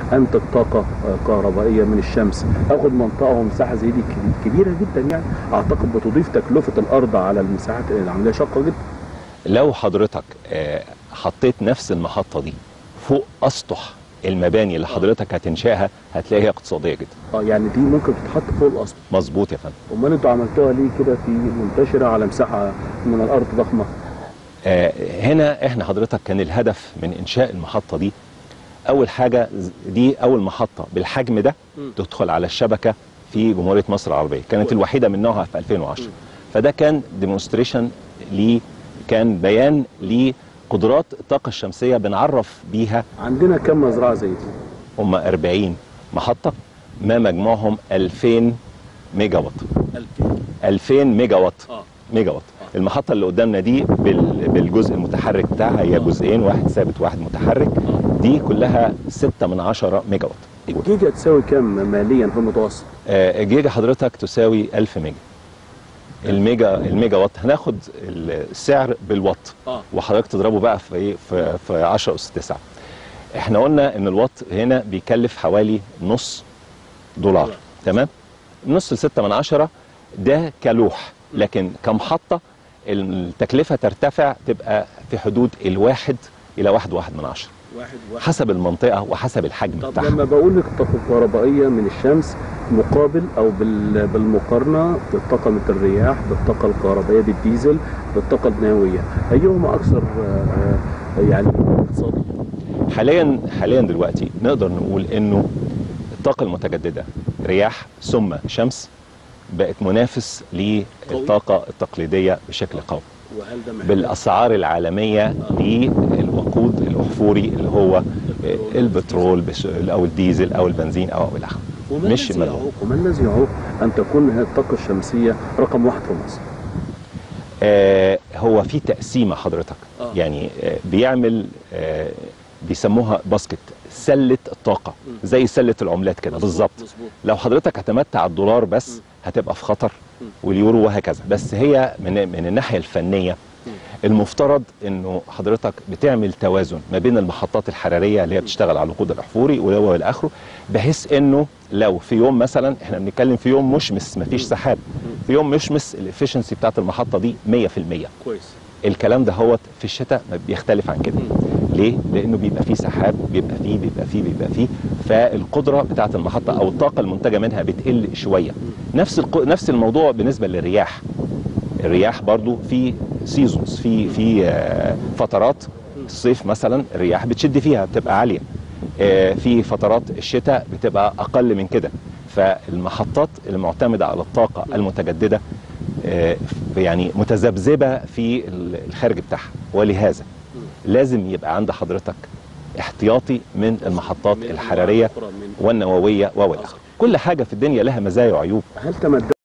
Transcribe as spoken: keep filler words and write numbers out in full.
انتج طاقه كهربائيه من الشمس، اخد منطقه ومساحه زي دي كبيره جدا، يعني اعتقد بتضيف تكلفه الارض على المساحات العمليه شاقه جدا. لو حضرتك حطيت نفس المحطه دي فوق اسطح المباني اللي حضرتك هتنشاها هتلاقيها اقتصاديه جدا. اه يعني دي ممكن تتحط فوق الاسطح. مظبوط يا فندم. امال انتوا عملتوها ليه كده في منتشره على مساحه من الارض ضخمه؟ آه هنا احنا حضرتك كان الهدف من انشاء المحطه دي، اول حاجه دي اول محطه بالحجم ده م. تدخل على الشبكه في جمهوريه مصر العربيه، كانت الوحيده من نوعها في ألفين وعشرة. م. فده كان ديمونستريشن ليه، كان بيان لقدرات الطاقه الشمسيه بنعرف بيها. عندنا كم مزرعه زي دي؟ هم أربعين محطه ما مجموعهم ألفين ميجا وات. ألفين ميجا وات. اه ميجا وات. آه. المحطه اللي قدامنا دي بالجزء المتحرك بتاعها هي جزئين، واحد ثابت واحد متحرك. آه. دي كلها ستة من عشرة ميجا وات. الجيجا تساوي كام ماليا في المتوسط؟ آه الجيجا حضرتك تساوي ألف ميجا. الميجا الميجا وات هناخد السعر بالوات. آه. وحضرتك تضربه بقى في ايه في في عشرة اس تسعة. احنا قلنا ان الوات هنا بيكلف حوالي نص دولار. دولار. تمام؟ نص لستة من عشرة ده كلوح، لكن كمحطة التكلفة ترتفع تبقى في حدود الواحد إلى واحد واحد من عشرة. واحد واحد. حسب المنطقة وحسب الحجم طب بتاعها. لما بقول لك الطاقة الكهربائية من الشمس مقابل أو بالمقارنة بالطاقة من الرياح، بالطاقة الكهربائية بالديزل، بالطاقة النووية، أيهما أكثر يعني اقتصادي؟ حاليا حاليا دلوقتي نقدر نقول إنه الطاقة المتجددة رياح ثم شمس بقت منافس للطاقة التقليدية بشكل قوي. وهل ده بالأسعار العالمية للوقود الأحفوري اللي هو البترول أو الديزل أو البنزين أو إلى آخره. مش يعوق وما الذي يعوق أن تكون الطاقة الشمسية رقم واحد في مصر؟ آه هو في تقسيمة حضرتك. آه. يعني آه بيعمل آه بيسموها باسكت، سلة الطاقة، م. زي سلة العملات كده بالظبط. لو حضرتك اعتمدت على الدولار بس م. هتبقى في خطر، م. واليورو وهكذا. بس هي من من الناحية الفنية م. المفترض انه حضرتك بتعمل توازن ما بين المحطات الحرارية اللي هي بتشتغل على الوقود الاحفوري والى اخره، بحيث انه لو في يوم مثلا احنا بنتكلم في يوم مشمس مفيش سحاب، في يوم مشمس الافشنسي بتاعت المحطة دي مية في المية. كويس. الكلام ده هو في الشتاء بيختلف عن كده. ليه؟ لأنه بيبقى فيه سحاب، بيبقى فيه بيبقى فيه بيبقى فيه فالقدرة بتاعة المحطة أو الطاقة المنتجة منها بتقل شوية. نفس الق... نفس الموضوع بالنسبة للرياح. الرياح برضو في سيزونز، في في فترات الصيف مثلا الرياح بتشد فيها بتبقى عالية. في فترات الشتاء بتبقى أقل من كده. فالمحطات المعتمدة على الطاقة المتجددة يعني متذبذبة في الخارج بتاعها، ولهذا لازم يبقى عند حضرتك احتياطي من المحطات الحرارية والنووية والآخر. كل حاجة في الدنيا لها مزايا وعيوب. هل تمدد